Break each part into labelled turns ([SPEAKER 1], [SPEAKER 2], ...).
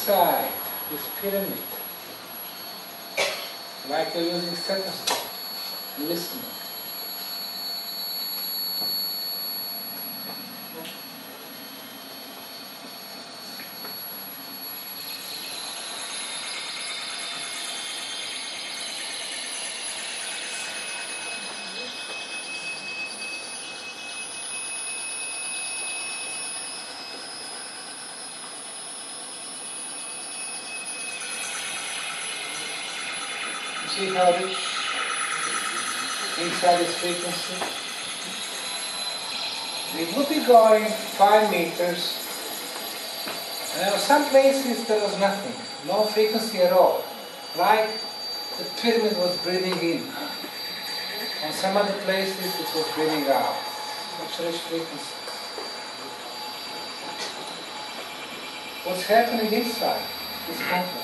[SPEAKER 1] inside this pyramid, like you're using stethoscope, listening. See how rich inside this frequency? It would be going 5 meters, and there were some places there was nothing, no frequency at all, like the pyramid was breathing in. On some other places it was breathing out. Such rich frequency. What's happening inside is complex.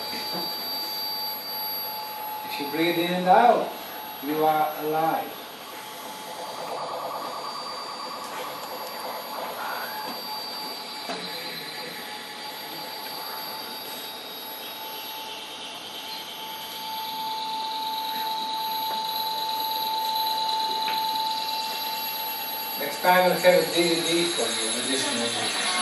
[SPEAKER 1] If you breathe in and out, you are alive. Next time I'll have a DVD for you, medicinal music.